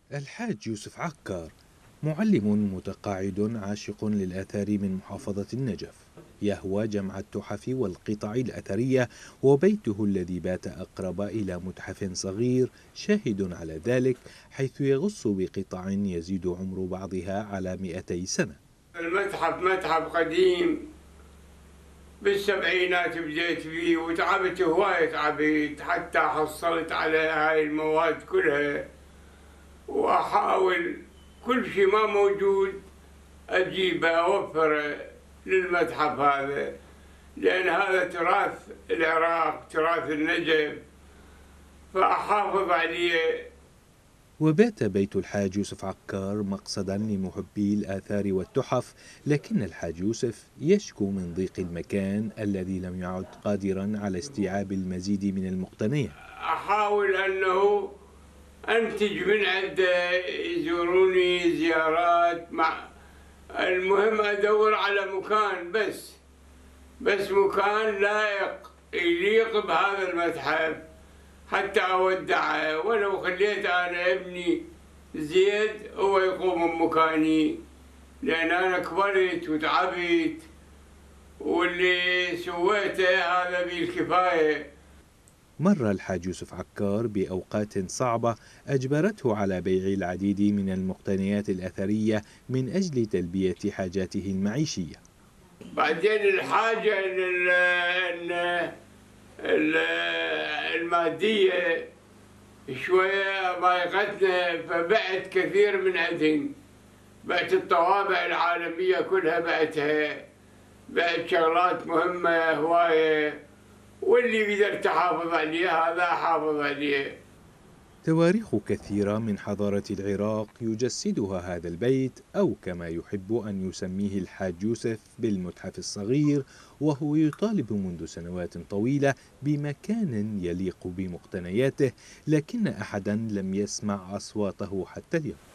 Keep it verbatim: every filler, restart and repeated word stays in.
الحاج يوسف عكار معلم متقاعد عاشق للآثار من محافظة النجف، يهوى جمع التحف والقطع الأثرية، وبيته الذي بات أقرب إلى متحف صغير شاهد على ذلك، حيث يغص بقطع يزيد عمر بعضها على مئتي سنة. المتحف متحف قديم، بالسبعينات بديت فيه وتعبت هواية، تعبت حتى حصلت على هاي المواد كلها، وأحاول كل شيء ما موجود أجيبه أوفره للمتحف هذا، لأن هذا تراث العراق، تراث النجف، فأحافظ عليه. وبات بيت الحاج يوسف عكار مقصدا لمحبي الآثار والتحف، لكن الحاج يوسف يشكو من ضيق المكان الذي لم يعد قادرا على استيعاب المزيد من المقتنيات. أحاول أنه أنتج من عنده، يزوروني زيارات، مع المهم أدور على مكان، بس بس مكان لائق يليق بهذا المتحف حتى أودعه، ولو خليت أنا ابني زيد هو يقوم بمكاني، لأن أنا كبرت وتعبت واللي سويته هذا بالكفاية. مر الحاج يوسف عكار بأوقات صعبة أجبرته على بيع العديد من المقتنيات الأثرية من أجل تلبية حاجاته المعيشية. بعدين الحاجة المادية شوية ضايقتنا، فبعت كثير من عندهن، بعت الطوابع العالمية كلها بعتها، بعت شغلات مهمة هواية، واللي قدرت أحافظ عليه هذا أحافظ عليه. تواريخ كثيرة من حضارة العراق يجسدها هذا البيت، أو كما يحب أن يسميه الحاج يوسف بالمتحف الصغير، وهو يطالب منذ سنوات طويلة بمكان يليق بمقتنياته، لكن أحدا لم يسمع أصواته حتى اليوم.